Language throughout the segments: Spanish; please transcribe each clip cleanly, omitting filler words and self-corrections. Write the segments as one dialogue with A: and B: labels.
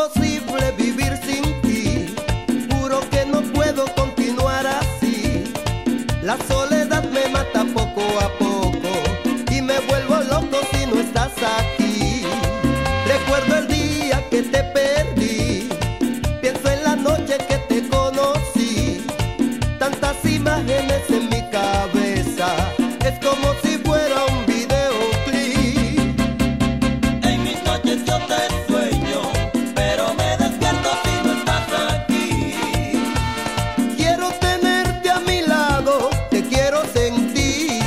A: imposible vivir sin ti. Juro que no puedo continuar así. La soledad me mata poco a poco y me vuelvo loco si no estás aquí. Recuerdo el día que te perdí, pienso en la noche que te conocí. Tantas imágenes en mi cabeza, es como si fuera un videoclip.
B: En mis noches yo te sueño, pero me despierto si no estás aquí.
A: Quiero tenerte a mi lado, te quiero sentir.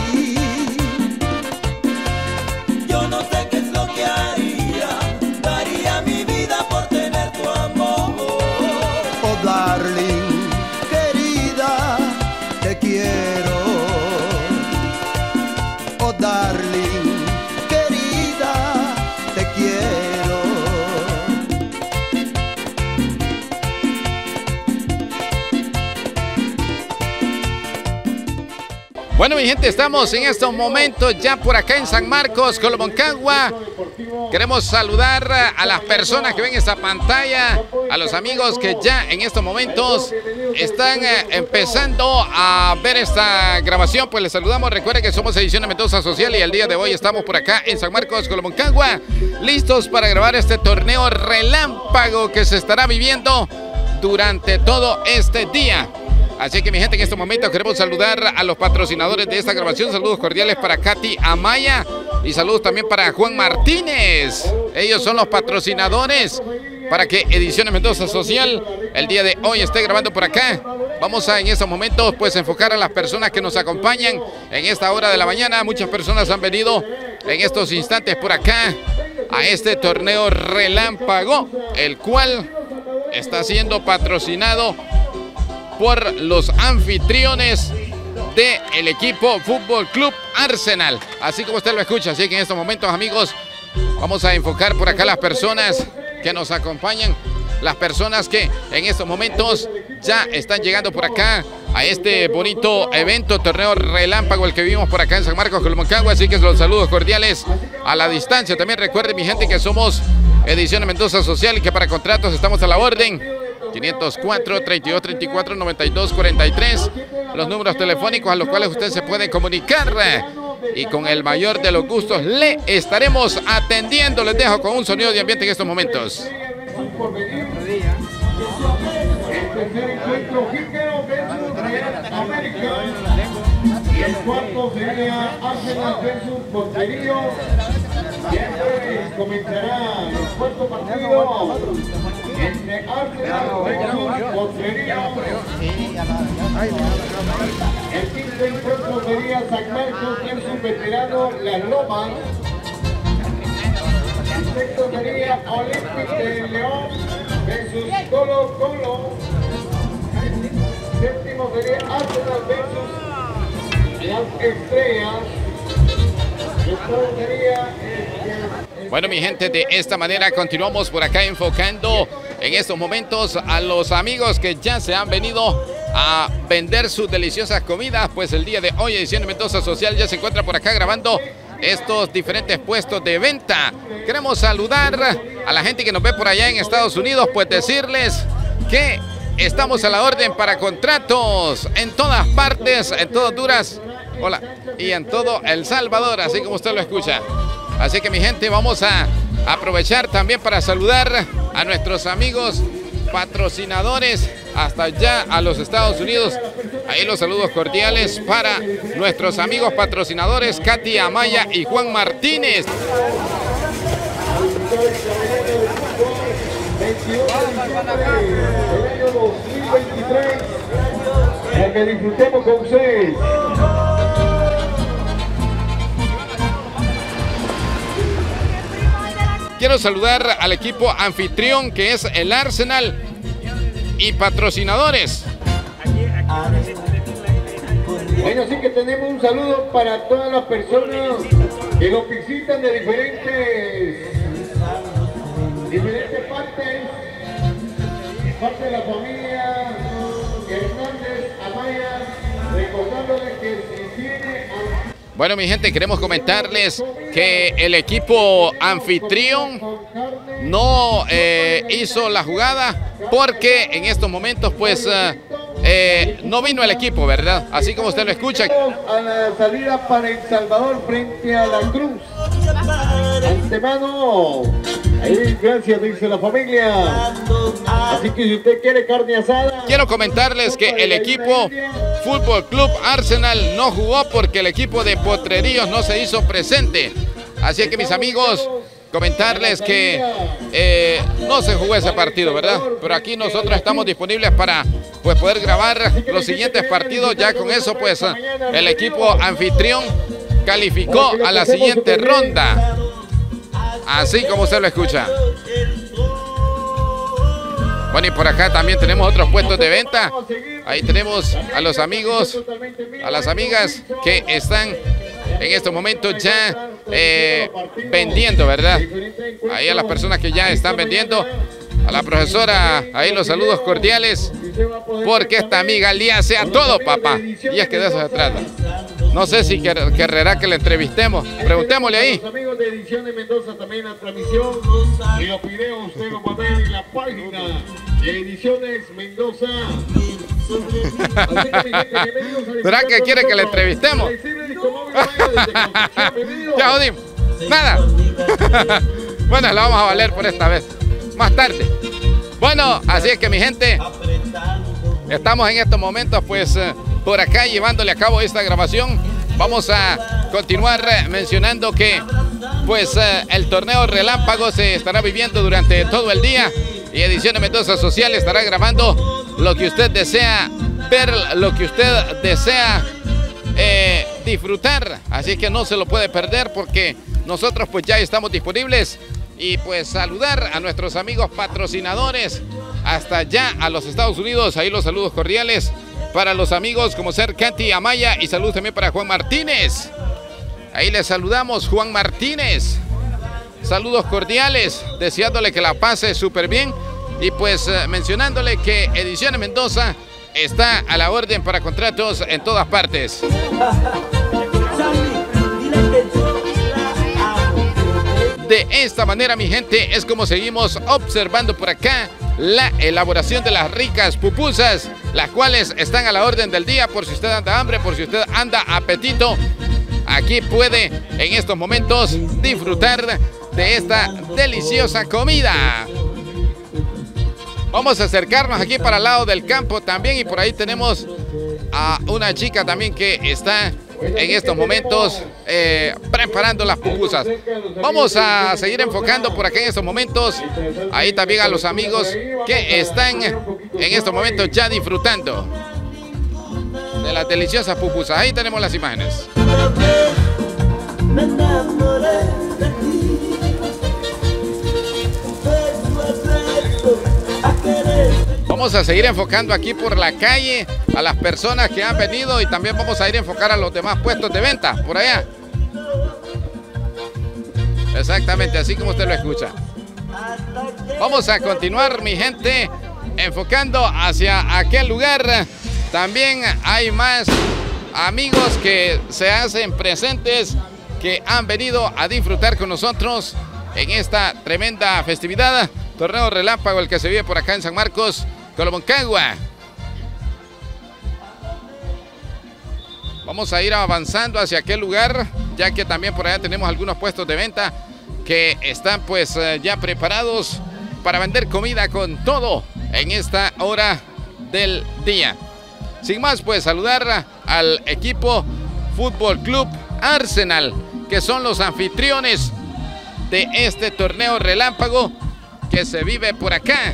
B: Yo no sé qué es lo que haría, daría mi vida por tener tu amor.
A: Oh darling, querida, te quiero. Oh darling, querida, te quiero.
C: Bueno, mi gente, estamos en estos momentos ya por acá en San Marcos, Colomoncagua. Queremos saludar a las personas que ven esta pantalla, a los amigos que ya en estos momentos están empezando a ver esta grabación. Pues les saludamos. Recuerden que somos Ediciones Mendoza Social y el día de hoy estamos por acá en San Marcos, Colomoncagua, listos para grabar este torneo relámpago que se estará viviendo durante todo este día. Así que mi gente, en este momento queremos saludar a los patrocinadores de esta grabación. Saludos cordiales para Katy Amaya y saludos también para Juan Martínez. Ellos son los patrocinadores para que Ediciones Mendoza Social el día de hoy esté grabando por acá. Vamos a en estos momentos pues enfocar a las personas que nos acompañan en esta hora de la mañana. Muchas personas han venido en estos instantes por acá a este torneo relámpago, el cual está siendo patrocinado por los anfitriones del equipo Fútbol Club Arsenal, así como usted lo escucha. Así que en estos momentos, amigos, vamos a enfocar por acá las personas que nos acompañan, las personas que en estos momentos ya están llegando por acá a este bonito evento, torneo relámpago, el que vivimos por acá en San Marcos, Colomoncagua. Así que los saludos cordiales a la distancia. También recuerden, mi gente, que somos Ediciones Mendoza Social y que para contratos estamos a la orden. 504-3234-9243, los números telefónicos a los cuales usted se puede comunicar y con el mayor de los gustos le estaremos atendiendo. Les dejo con un sonido de ambiente en estos momentos.
D: Y el cuarto sería Arsenal versus Porterío. Siempre comenzará el cuarto partido entre Arsenal versus Porterío. El quinto encuentro sería San Marcos versus Veterano Las Lomas. El sexto sería Olympic de León versus Colo Colo. El séptimo sería Arsenal versus Las Estrellas.
C: Bueno, mi gente, de esta manera continuamos por acá enfocando en estos momentos a los amigos que ya se han venido a vender sus deliciosas comidas. Pues el día de hoy Ediciones Mendoza Social ya se encuentra por acá grabando estos diferentes puestos de venta. Queremos saludar a la gente que nos ve por allá en Estados Unidos, pues decirles que estamos a la orden para contratos en todas partes, en todo Honduras, hola, y en todo El Salvador, así como usted lo escucha. Así que mi gente, vamos a aprovechar también para saludar a nuestros amigos patrocinadores hasta allá a los Estados Unidos. Ahí los saludos cordiales para nuestros amigos patrocinadores Katy Amaya y Juan Martínez.
D: 22 de diciembre del año 2023, para que disfrutemos con ustedes.
C: Quiero saludar al equipo anfitrión que es el Arsenal y patrocinadores.
D: Bueno, así que tenemos un saludo para todas las personas que nos visitan de diferentes partes, parte de la familia Hernández Amaya, recordándoles que si tiene...
C: Bueno, mi gente, queremos comentarles que el equipo anfitrión no hizo la jugada porque en estos momentos pues no vino el equipo, ¿verdad? Así como usted lo escucha.
D: A la salida para El Salvador frente a La Cruz. Antemano, ahí gracias, dice la familia. Así que si usted quiere carne asada.
C: Quiero comentarles que el equipo Fútbol Club Arsenal no jugó porque el equipo de Potrerillos no se hizo presente. Así que mis amigos, comentarles que no se jugó ese partido, ¿verdad? Pero aquí nosotros estamos disponibles para pues poder grabar los siguientes partidos. Ya con eso pues el equipo anfitrión calificó a la siguiente ronda. Así como usted lo escucha. Bueno, y por acá también tenemos otros puestos de venta. Ahí tenemos a los amigos, a las amigas que están en estos momentos ya vendiendo, ¿verdad? Ahí a las personas que ya están vendiendo. A la profesora, ahí los saludos cordiales. Porque esta amiga le hace a todo, papá. Y es que de eso se trata. No sé si querrá que le entrevistemos. Preguntémosle ahí.
D: Los amigos de Ediciones Mendoza también la transmisión. Y los videos usted lo va a ver en la página de Ediciones Mendoza.
C: ¿Será que quiere que le entrevistemos? Ya jodimos. Nada. Bueno, la vamos a valer por esta vez. Más tarde. Bueno, así es que mi gente, estamos en estos momentos pues por acá llevándole a cabo esta grabación. Vamos a continuar mencionando que pues el torneo Relámpago se estará viviendo durante todo el día y Ediciones Mendoza Social estará grabando lo que usted desea ver, lo que usted desea disfrutar. Así que no se lo puede perder porque nosotros pues ya estamos disponibles. Y pues saludar a nuestros amigos patrocinadores hasta allá a los Estados Unidos. Ahí los saludos cordiales para los amigos como ser Katy Amaya y saludos también para Juan Martínez. Ahí les saludamos, Juan Martínez. Saludos cordiales, deseándole que la pase súper bien. Y pues mencionándole que Ediciones Mendoza está a la orden para contratos en todas partes. De esta manera, mi gente, es como seguimos observando por acá la elaboración de las ricas pupusas, las cuales están a la orden del día por si usted anda hambre, por si usted anda apetito. Aquí puede en estos momentos disfrutar de esta deliciosa comida. Vamos a acercarnos aquí para el lado del campo también y por ahí tenemos a una chica también que está en estos momentos preparando las pupusas. Vamos a seguir enfocando por acá en estos momentos. Ahí también a los amigos que están en estos momentos ya disfrutando de las deliciosas pupusas. Ahí tenemos las imágenes. Vamos a seguir enfocando aquí por la calle a las personas que han venido y también vamos a ir a enfocar a los demás puestos de venta por allá. Exactamente, así como usted lo escucha. Vamos a continuar, mi gente, enfocando hacia aquel lugar. También hay más amigos que se hacen presentes, que han venido a disfrutar con nosotros en esta tremenda festividad. Torneo Relámpago, el que se vive por acá en San Marcos, Colomoncagua. Vamos a ir avanzando hacia aquel lugar, ya que también por allá tenemos algunos puestos de venta que están pues ya preparados para vender comida con todo en esta hora del día. Sin más, pues saludar al equipo Fútbol Club Arsenal, que son los anfitriones de este torneo Relámpago que se vive por acá.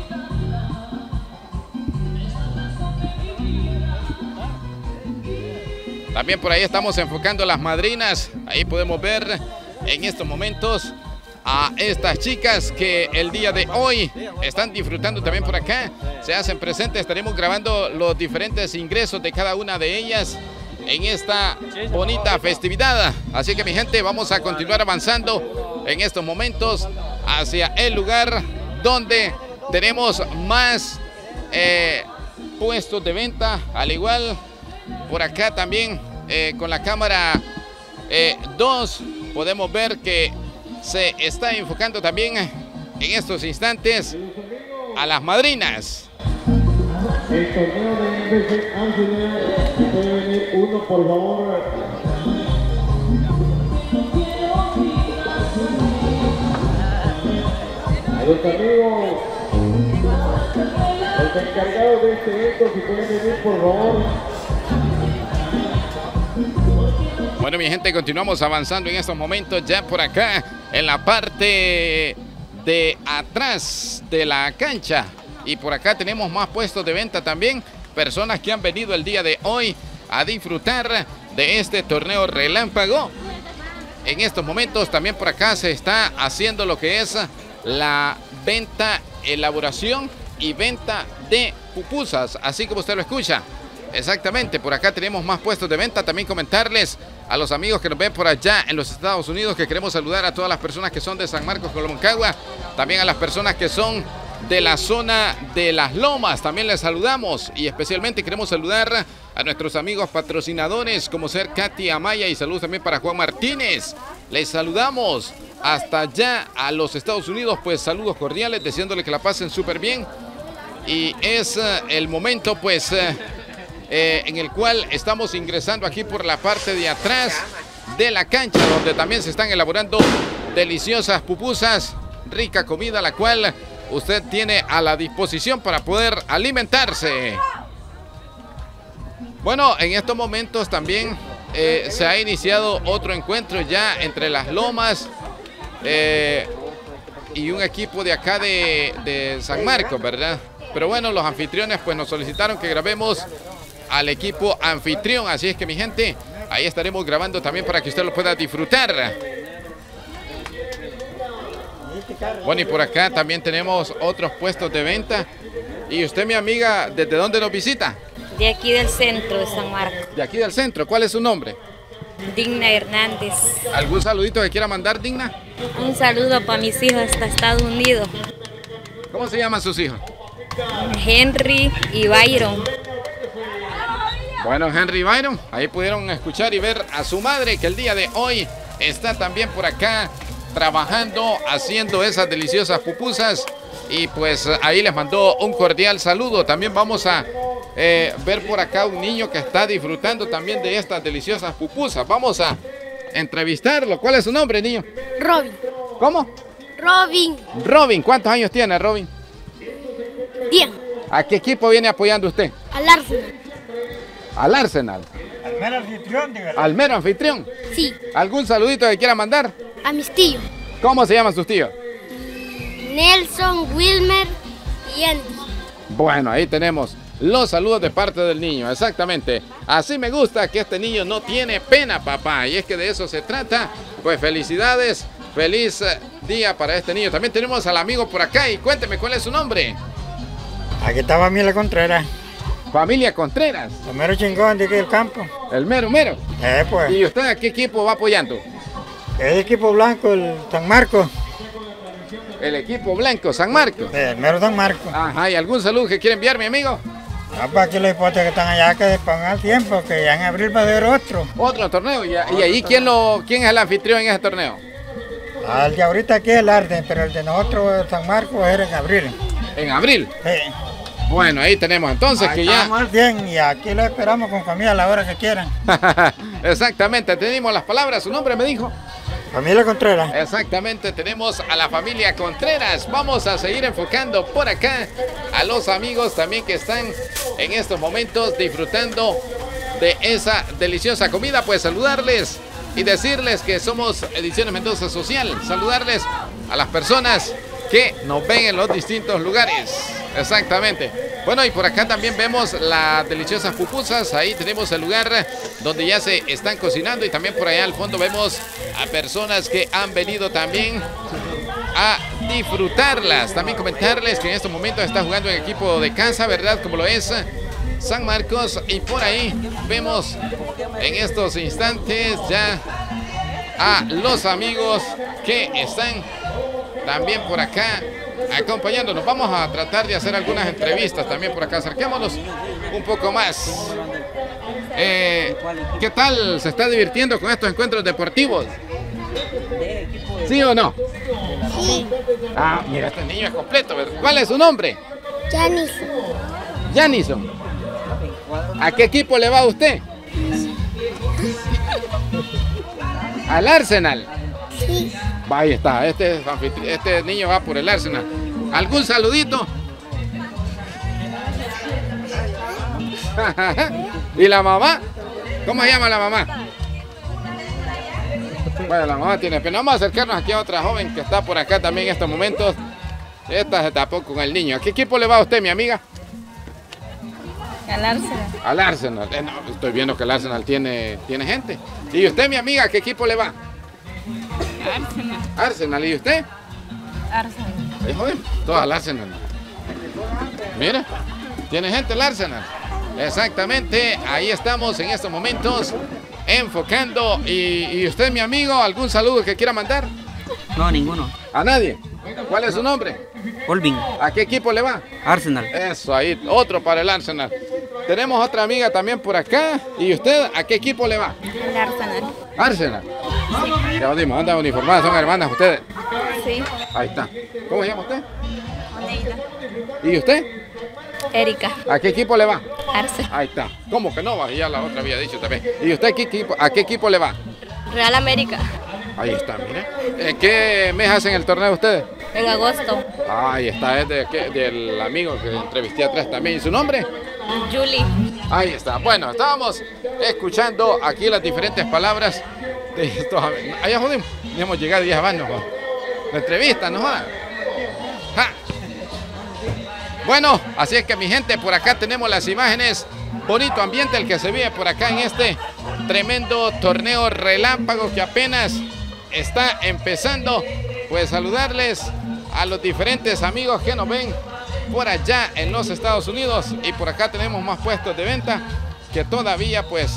C: También por ahí estamos enfocando las madrinas. Ahí podemos ver en estos momentos a estas chicas que el día de hoy están disfrutando también por acá. Se hacen presentes, estaremos grabando los diferentes ingresos de cada una de ellas en esta bonita festividad. Así que mi gente, vamos a continuar avanzando en estos momentos hacia el lugar donde tenemos más puestos de venta. Al igual por acá también con la cámara 2 podemos ver que se está enfocando también en estos instantes a las madrinas.
D: El torneo de MBC Arsenal, puede venir uno por favor. A los amigos, los encargados de este evento, si pueden venir por favor.
C: Bueno, mi gente, continuamos avanzando en estos momentos ya por acá en la parte de atrás de la cancha. Y por acá tenemos más puestos de venta también. Personas que han venido el día de hoy a disfrutar de este torneo relámpago. En estos momentos también por acá se está haciendo lo que es la venta, elaboración y venta de pupusas, así como usted lo escucha. Exactamente, por acá tenemos más puestos de venta. También comentarles a los amigos que nos ven por allá en los Estados Unidos que queremos saludar a todas las personas que son de San Marcos, Colomoncagua. También a las personas que son de la zona de Las Lomas, también les saludamos. Y especialmente queremos saludar a nuestros amigos patrocinadores como ser Katy Amaya, y saludos también para Juan Martínez. Les saludamos hasta allá a los Estados Unidos, pues saludos cordiales, deseándole que la pasen súper bien. Y es el momento pues en el cual estamos ingresando aquí por la parte de atrás de la cancha, donde también se están elaborando deliciosas pupusas, rica comida, la cual usted tiene a la disposición para poder alimentarse. Bueno, en estos momentos también se ha iniciado otro encuentro ya entre Las Lomas y un equipo de acá de San Marcos, ¿verdad? Pero bueno, los anfitriones pues nos solicitaron que grabemos al equipo anfitrión, así es que mi gente, ahí estaremos grabando también para que usted lo pueda disfrutar. Bueno, y por acá también tenemos otros puestos de venta. Y usted, mi amiga, ¿desde dónde nos visita?
E: De aquí del centro de San Marcos.
C: De aquí del centro. ¿Cuál es su nombre?
E: Digna Hernández.
C: ¿Algún saludito que quiera mandar, Digna?
E: Un saludo para mis hijos hasta Estados Unidos.
C: ¿Cómo se llaman sus hijos?
E: Henry y Byron.
C: Bueno, Henry y Byron, ahí pudieron escuchar y ver a su madre, que el día de hoy está también por acá trabajando, haciendo esas deliciosas pupusas. Y pues ahí les mandó un cordial saludo. También vamos a ver por acá un niño que está disfrutando también de estas deliciosas pupusas. Vamos a entrevistarlo. ¿Cuál es su nombre, niño?
F: Robin.
C: ¿Cómo?
F: Robin.
C: Robin. ¿Cuántos años tiene, Robin?
F: 10.
C: ¿A qué equipo viene apoyando usted?
F: Al Arsenal.
C: Al Arsenal.
G: Al mero anfitrión, dígale.
C: Al mero anfitrión.
F: Sí.
C: ¿Algún saludito que quiera mandar?
F: A mis tíos.
C: ¿Cómo se llaman sus tíos?
F: Nelson, Wilmer y Andy.
C: Bueno, ahí tenemos los saludos de parte del niño, exactamente. Así me gusta que este niño no tiene pena, papá. Y es que de eso se trata. Pues felicidades, feliz día para este niño. También tenemos al amigo por acá y cuénteme cuál es su nombre.
G: Aquí está Familia Contreras.
C: Familia Contreras.
G: El mero chingón de aquí del campo.
C: El mero mero.
G: Pues.
C: ¿Y usted a qué equipo va apoyando?
G: El equipo blanco, el San Marcos.
C: El equipo blanco, San Marcos.
G: El mero San Marcos.
C: Ajá, ¿y algún saludo que quiere enviar, mi amigo?
G: Para aquí los hipotes que están allá que pongan tiempo, que ya en abril va a haber otro.
C: Otro torneo. ¿Y ahí quién es el anfitrión en ese torneo?
G: El de ahorita aquí es el Arden, pero el de nosotros, San Marcos, era en abril.
C: ¿En abril?
G: Sí.
C: Bueno, ahí tenemos entonces
G: ahí
C: que ya...
G: Estamos bien y aquí lo esperamos con familia a la hora que quieran.
C: Exactamente, tenemos las palabras. ¿Su nombre me dijo?
G: Familia Contreras.
C: Exactamente, tenemos a la familia Contreras. Vamos a seguir enfocando por acá a los amigos también que están en estos momentos disfrutando de esa deliciosa comida. Pues saludarles y decirles que somos Ediciones Mendoza Social. Saludarles a las personas que nos ven en los distintos lugares. Exactamente. Bueno, y por acá también vemos las deliciosas pupusas. Ahí tenemos el lugar donde ya se están cocinando. Y también por allá al fondo vemos a personas que han venido también a disfrutarlas. También comentarles que en estos momentos está jugando el equipo de casa, ¿verdad? Como lo es San Marcos. Y por ahí vemos en estos instantes ya a los amigos que están también por acá acompañándonos. Vamos a tratar de hacer algunas entrevistas también por acá. Acerquémonos un poco más. ¿Qué tal? ¿Se está divirtiendo con estos encuentros deportivos? ¿Sí o no?
F: Sí.
C: Ah, mira, este niño es completo, ¿verdad? ¿Cuál es su nombre?
F: Janis.
C: Janison. ¿A qué equipo le va usted? Al Arsenal.
F: Sí.
C: Va, ahí está, este niño va por el Arsenal. ¿Algún saludito? ¿Y la mamá? ¿Cómo se llama la mamá? Bueno, la mamá tiene pena. Vamos a acercarnos aquí a otra joven que está por acá también en estos momentos. Esta se tapó con el niño. ¿A qué equipo le va a usted, mi amiga?
E: Al Arsenal.
C: Al Arsenal. No, estoy viendo que el Arsenal tiene gente. ¿Y usted, mi amiga, a qué equipo le va?
E: Arsenal.
C: Arsenal. ¿Y usted?
E: Arsenal.
C: Ay, joder, todo al Arsenal. Mira, tiene gente el Arsenal. Exactamente, ahí estamos en estos momentos enfocando. ¿Y usted, mi amigo, algún saludo que quiera mandar?
H: No, ninguno.
C: ¿A nadie? ¿Cuál es su nombre?
H: Olvin.
C: ¿A qué equipo le va?
H: Arsenal.
C: Eso, ahí, otro para el Arsenal. Tenemos otra amiga también por acá. ¿Y usted a qué equipo le va?
E: Al Arsenal.
C: Arsenal. Ya lo dimos, andan uniformadas, son hermanas ustedes.
E: Sí.
C: Ahí está. ¿Cómo se llama usted?
E: Neida.
C: ¿Y usted?
E: Erika.
C: ¿A qué equipo le va?
E: Arsenal.
C: Ahí está. ¿Cómo que no va? Ya la otra había dicho también. ¿Y usted a qué equipo le va?
E: Real América.
C: Ahí está, mire. ¿En qué mes hacen el torneo ustedes?
E: En agosto.
C: Ahí está, es del amigo que entrevisté atrás también. ¿Y su nombre?
E: Julie.
C: Ahí está. Bueno, estábamos escuchando aquí las diferentes palabras de estos amigos. Allá jodimos. Hemos llegado y ya van, la entrevista, ¿no? Ja. Bueno, así es que mi gente, por acá tenemos las imágenes. Bonito ambiente el que se vive por acá en este tremendo torneo relámpago que apenas está empezando. Pues saludarles a los diferentes amigos que nos ven por allá en los Estados Unidos. Y por acá tenemos más puestos de venta que todavía pues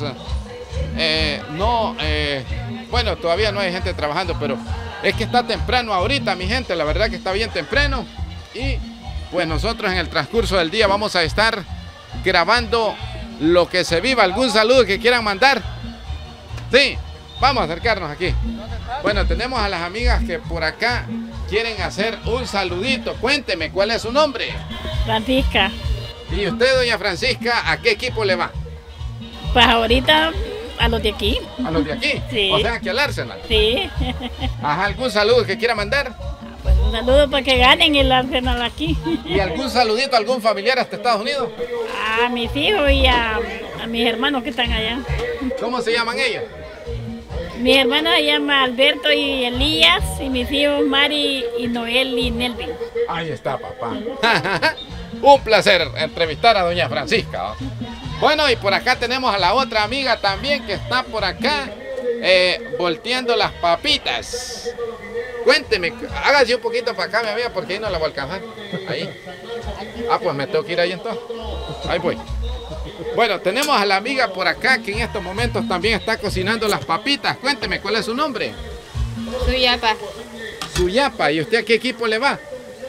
C: bueno, todavía no hay gente trabajando, pero es que está temprano ahorita, mi gente. La verdad que está bien temprano. Y pues nosotros en el transcurso del día vamos a estar grabando lo que se viva. ¿Algún saludo que quieran mandar? Sí, vamos a acercarnos aquí. Bueno, tenemos a las amigas que por acá quieren hacer un saludito. Cuénteme, ¿cuál es su nombre?
I: Francisca.
C: ¿Y usted, doña Francisca, a qué equipo le va?
I: Pues ahorita a los de aquí.
C: ¿A los de aquí?
I: Sí.
C: O sea, que al Arsenal.
I: Sí.
C: Ajá, ¿algún saludo que quiera mandar?
I: Pues un saludo para que ganen el Arsenal aquí.
C: ¿Y algún saludito a algún familiar hasta Estados Unidos?
I: A mis hijos y a mis hermanos que están allá.
C: ¿Cómo se llaman ellos?
I: Mis hermanos se llaman Alberto y Elías, y mis hijos Mari y Noel y Nelvin.
C: Ahí está, papá. Un placer entrevistar a doña Francisca. Bueno, y por acá tenemos a la otra amiga también que está por acá volteando las papitas. Cuénteme, hágase un poquito para acá, mi amiga, porque ahí no la voy a alcanzar. Ahí. Ah, pues me tengo que ir ahí entonces. Ahí voy. Bueno, tenemos a la amiga por acá que en estos momentos también está cocinando las papitas. Cuénteme, ¿cuál es su nombre?
E: Suyapa.
C: Suyapa. ¿Y usted a qué equipo le va?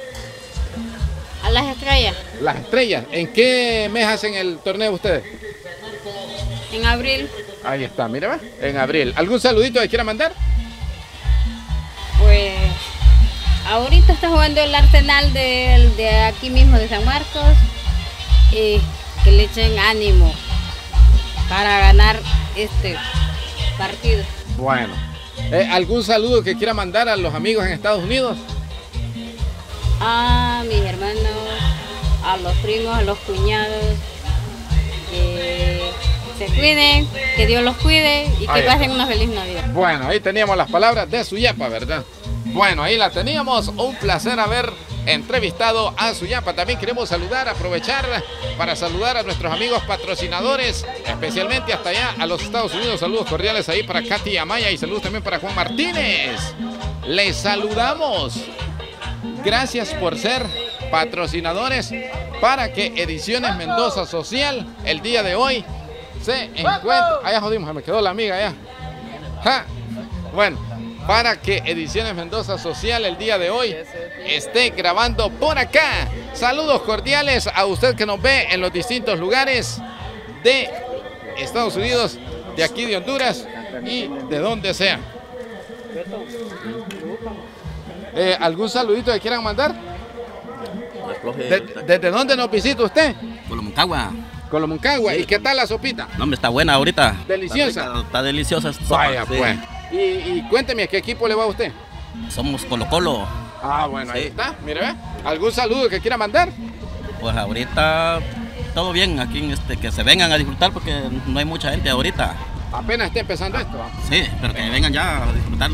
E: A las estrellas.
C: Las estrellas. ¿En qué mes hacen el torneo ustedes?
E: En abril.
C: Ahí está, mira, ¿va? En abril. ¿Algún saludito que quiera mandar?
E: Pues ahorita está jugando el Arsenal de aquí mismo de San Marcos. Y que le echen ánimo para ganar este partido.
C: Bueno. ¿Algún saludo que quiera mandar a los amigos en Estados Unidos?
E: A mis hermanos, a los primos, a los cuñados, que se cuiden, que Dios los cuide y que pasen una feliz Navidad.
C: Bueno, ahí teníamos las palabras de Suyapa, ¿verdad? Bueno, ahí la teníamos. Un placer haber entrevistado a Suyapa. También queremos aprovechar para saludar a nuestros amigos patrocinadores, especialmente hasta allá a los Estados Unidos. Saludos cordiales ahí para Katy Amaya y saludos también para Juan Martínez. Les saludamos. Gracias por ser patrocinadores para que Ediciones Mendoza Social el día de hoy se encuentre. Allá jodimos, me quedó la amiga allá. ¡Ja! Bueno, para que Ediciones Mendoza Social el día de hoy esté grabando por acá. Saludos cordiales a usted que nos ve en los distintos lugares de Estados Unidos, de aquí de Honduras y de donde sea. ¿Algún saludito que quieran mandar? ¿Desde dónde nos visita usted?
H: Colomoncagua.
C: Colomoncagua. ¿Y qué tal la sopita?
H: No, está buena ahorita.
C: ¿Deliciosa?
H: Está deliciosa esta sopa.
C: Vaya,
H: sí.
C: pues. Y cuénteme, ¿a qué equipo le va a usted?
H: Somos Colo-Colo.
C: Ah, bueno,
H: sí.
C: ahí está. Mire, ¿ve? ¿Algún saludo que quiera mandar?
H: Pues ahorita todo bien, aquí que se vengan a disfrutar porque no hay mucha gente ahorita.
C: Apenas está empezando esto.
H: Sí, pero que vengan ya a disfrutar.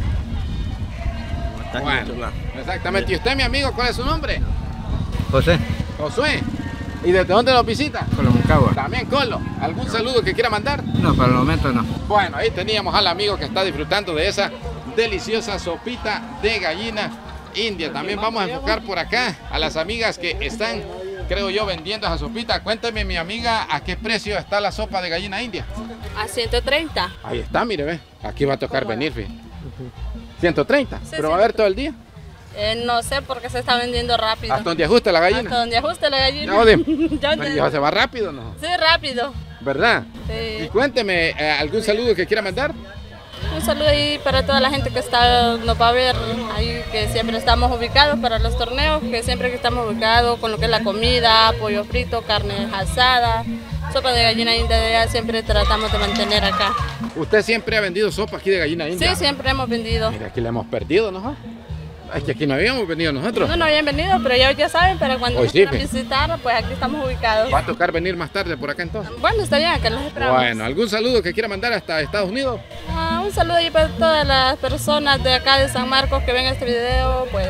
C: Bueno, exactamente. ¿Y usted, mi amigo, cuál es su nombre?
G: José.
C: Josué. ¿Y desde dónde nos visita?
G: Colomoncagua.
C: También Colo. ¿Algún saludo que quiera mandar?
G: No, para el momento no.
C: Bueno, ahí teníamos al amigo que está disfrutando de esa deliciosa sopita de gallina india. También vamos a enfocar por acá a las amigas que están, creo yo, vendiendo esa sopita. Cuénteme, mi amiga, ¿a qué precio está la sopa de gallina india?
J: A 130.
C: Ahí está, mire, ve. Aquí va a tocar venir, fíjate. 130,
J: Sí,
C: pero va a haber todo el día.
J: No sé por qué se está vendiendo rápido.
C: Hasta donde ajuste la gallina.
J: Hasta donde ajuste la gallina.
C: Ya, Odim.
J: Ya,
C: Ya se va rápido, ¿no?
J: Sí, rápido.
C: ¿Verdad?
J: Sí.
C: Y cuénteme, ¿algún saludo que quiera mandar?
J: Un saludo ahí para toda la gente que nos va a ver ahí, que siempre estamos ubicados para los torneos, que siempre que estamos ubicados con lo que es la comida, pollo frito, carne asada, sopa de gallina india, siempre tratamos de mantener acá.
C: ¿Usted siempre ha vendido sopa aquí de gallina india?
J: Sí, siempre hemos vendido.
C: Mira, aquí la hemos perdido, ¿no? Es que aquí no habíamos venido nosotros.
J: No habían venido, pero ya saben, pero cuando
C: Hoy
J: nos
C: sí,
J: quieran visitar, pues aquí estamos ubicados.
C: ¿Va a tocar venir más tarde por acá entonces?
J: Bueno, está bien, acá los esperamos.
C: Bueno, ¿algún saludo que quiera mandar hasta Estados Unidos?
J: Un saludo ahí para todas las personas de acá de San Marcos que ven este video, pues.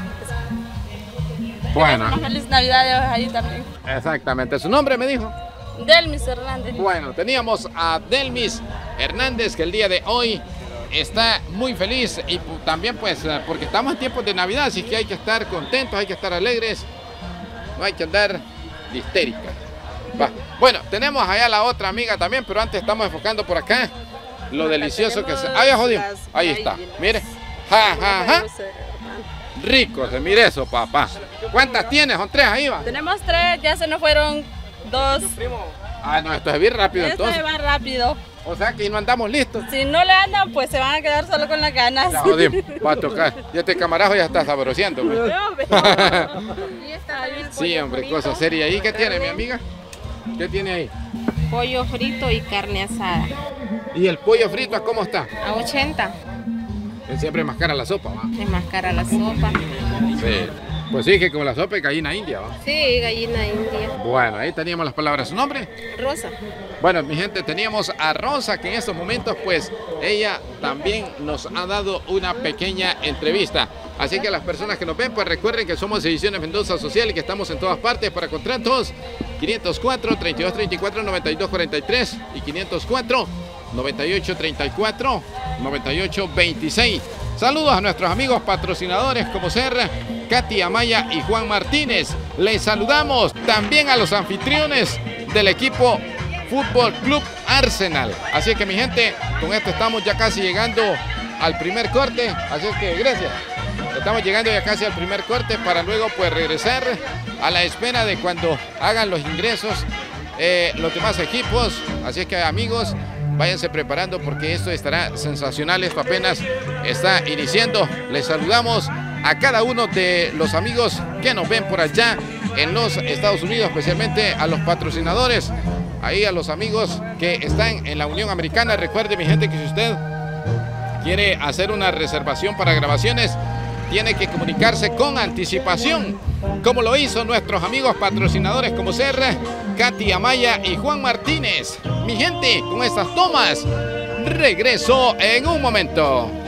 C: Bueno.
J: Una feliz Navidad ahí también.
C: Exactamente. ¿Su nombre me dijo?
J: Delmis Hernández.
C: Bueno, teníamos a Delmis Hernández que el día de hoy está muy feliz y también pues porque estamos en tiempos de Navidad, así que hay que estar contentos, hay que estar alegres, no hay que andar de histérica. Va. Bueno, tenemos allá la otra amiga también, pero antes estamos enfocando por acá lo delicioso que se... ¡Ay, ya jodimos! Ahí está, mire. ¡Ja, ja, ja! Rico, se mire eso, papá. ¿Cuántas tienes? ¿Son 3 ahí, va?
J: Tenemos 3, ya se nos fueron 2.
C: Ah, no, esto es bien rápido
J: Esto
C: entonces.
J: se va rápido.
C: O sea que no andamos listos.
J: Si no le andan, pues se van a quedar solo con las ganas.
C: Ya jodimos, va a tocar. Ya este camarajo ya está saboreando. Sí, hombre, cosa seria. ¿Y qué tiene, mi amiga? ¿Qué tiene ahí?
K: Pollo frito y carne asada.
C: ¿Y el pollo frito a cómo está?
K: A 80.
C: Siempre es más cara la sopa, ¿va?
K: Es más cara la sopa.
C: Sí. Pues sí, que con la sopa de gallina india, ¿va?
K: Sí, gallina india.
C: Bueno, ahí teníamos las palabras. ¿Su nombre?
K: Rosa.
C: Bueno, mi gente, teníamos a Rosa, que en estos momentos, pues, ella también nos ha dado una pequeña entrevista. Así que a las personas que nos ven, pues recuerden que somos Ediciones Mendoza Social y que estamos en todas partes para contratos. 504-3234-9243 y 504-9834-9826. Saludos a nuestros amigos patrocinadores como ser Katy Amaya y Juan Martínez. Les saludamos también a los anfitriones del equipo Fútbol Club Arsenal. Así que mi gente, con esto estamos ya casi llegando al primer corte. Así que gracias. Estamos llegando ya casi al primer corte para luego pues regresar a la espera de cuando hagan los ingresos los demás equipos. Así que amigos, váyanse preparando porque esto estará sensacional. Esto apenas está iniciando. Les saludamos a cada uno de los amigos que nos ven por allá en los Estados Unidos, especialmente a los patrocinadores, ahí a los amigos que están en la Unión Americana. Recuerde, mi gente, que si usted quiere hacer una reservación para grabaciones, tiene que comunicarse con anticipación, como lo hizo nuestros amigos patrocinadores como ser Katy Amaya y Juan Martínez. Mi gente, con estas tomas, regreso en un momento.